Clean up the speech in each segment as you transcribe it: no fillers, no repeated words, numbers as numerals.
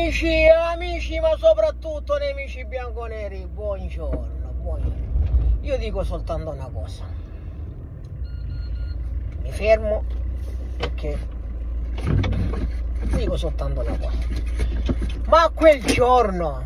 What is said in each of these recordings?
Amici, ma soprattutto nemici bianconeri, buongiorno, buongiorno. Io dico soltanto una cosa. Mi fermo perché dico soltanto una cosa. Ma quel giorno,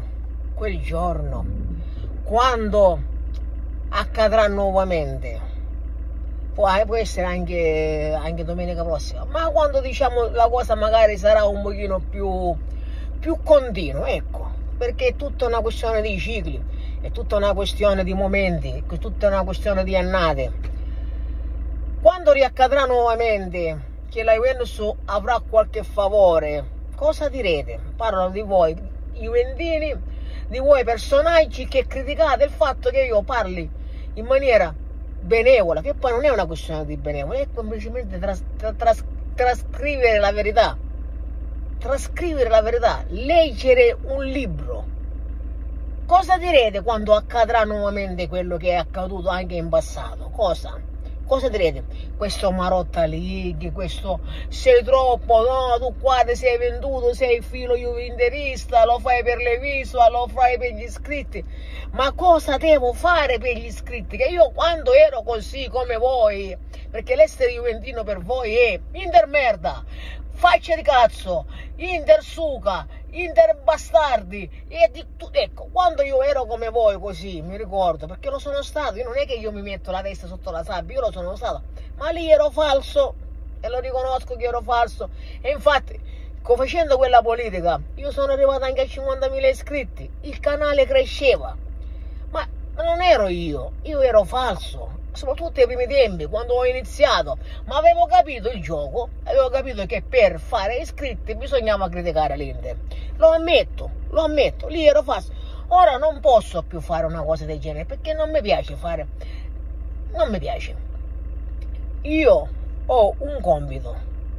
quando accadrà nuovamente, può essere anche domenica prossima, ma quando diciamo la cosa magari sarà un pochino più continuo, ecco, perché è tutta una questione di cicli, è tutta una questione di momenti, è tutta una questione di annate. Quando riaccadrà nuovamente che la Juventus avrà qualche favore, cosa direte? Parlo di voi juventini, di voi personaggi che criticate il fatto che io parli in maniera benevola, che poi non è una questione di benevola, è semplicemente trascrivere la verità. Trascrivere la verità, leggere un libro. Cosa direte quando accadrà nuovamente quello che è accaduto anche in passato? Cosa direte? Questo Marotta League, questo sei troppo, no, tu qua ti sei venduto, sei filo juventerista, lo fai per le visual, lo fai per gli iscritti. Ma cosa devo fare per gli iscritti? Che io quando ero così come voi, perché l'essere juventino per voi è Inter merda, faccia di cazzo, Inter suca, Inter bastardi, e di tutto. Ecco, quando io ero come voi così, mi ricordo, perché lo sono stato, io non è che io mi metto la testa sotto la sabbia, io lo sono stato, ma lì ero falso, e lo riconosco che ero falso, e infatti, facendo quella politica, io sono arrivato anche a 50.000 iscritti, il canale cresceva, ma non ero io ero falso. Soprattutto ai primi tempi, quando ho iniziato, ma avevo capito il gioco, avevo capito che per fare iscritti bisognava criticare l'Inter. Lo ammetto, lì ero falso. Ora non posso più fare una cosa del genere, perché non mi piace fare, non mi piace. Io ho un compito,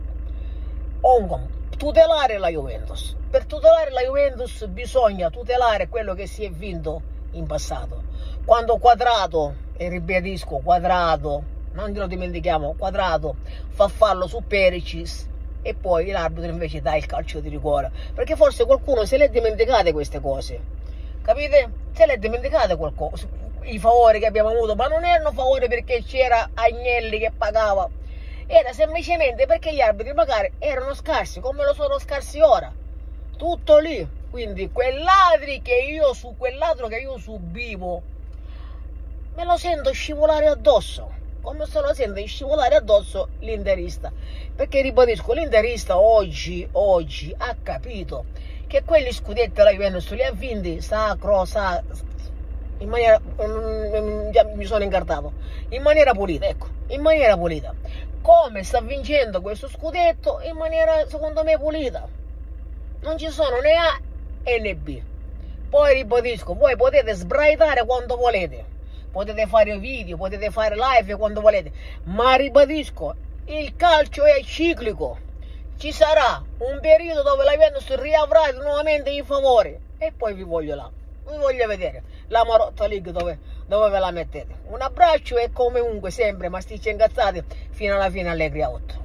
tutelare la Juventus. Per tutelare la Juventus bisogna tutelare quello che si è vinto in passato. Quando Quadrato, e ribadisco Quadrato, non lo dimentichiamo, Quadrato fa fallo su Perisic e poi l'arbitro invece dà il calcio di rigore, perché forse qualcuno se le dimenticate queste cose, capite? Se le dimenticate qualcosa, i favori che abbiamo avuto, ma non erano favori perché c'era Agnelli che pagava, era semplicemente perché gli arbitri magari erano scarsi, come lo sono scarsi ora, tutto lì. Quindi quel ladro che io subivo, me lo sento scivolare addosso, come se lo sento scivolare addosso l'interista, perché ribadisco, l'interista oggi ha capito che quelli scudetti la Juventus li ha vinti in maniera, mi sono incartato, in maniera pulita, ecco, in maniera pulita, come sta vincendo questo scudetto in maniera secondo me pulita, non ci sono né A né B. Poi ribadisco, voi potete sbraitare quando volete, potete fare video, potete fare live quando volete, ma ribadisco, il calcio è ciclico, ci sarà un periodo dove la Juventus riavrà nuovamente i favori e poi vi voglio vedere la Marotta League dove ve la mettete. Un abbraccio e comunque sempre masticci incazzati fino alla fine allegri a 8.